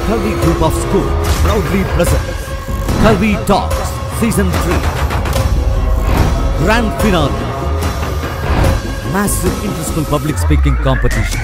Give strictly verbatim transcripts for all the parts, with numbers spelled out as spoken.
Kalvi Group of Schools proudly presents Kalvi Talks Season three Grand Finale. Massive interesting public speaking competition.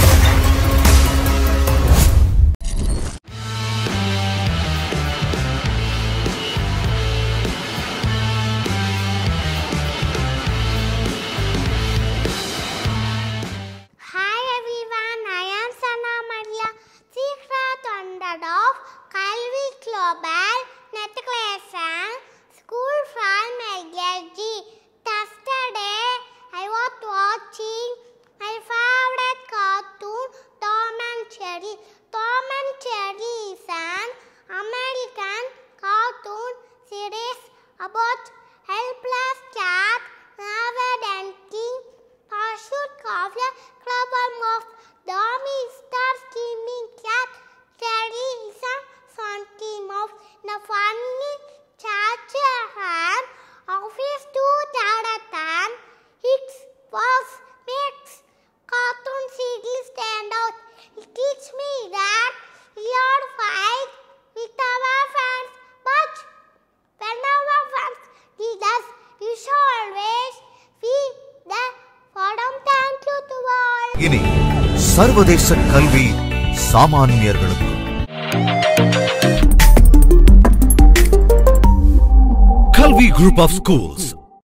Hi everyone, I am Mahira, secret under of Kalvi Global Matriculation School from L K G. Yesterday, I was watching my favorite cartoon, Tom and Jerry. Tom and Jerry is an American cartoon series about helpless cat never-ending pursuit of a clever mouse. Tommy starts steaming cat. Jerry is a salty mouse. The funny charger and office to Jonathan. It was makes cartoon series stand out. It teaches me that we are fight with our fans, but when our fans need us, we should always feed the bottom. Thank you to all. இனி சர்வதேச கல்வி சாமானியர்களுக்கு. Kalvi Group of Schools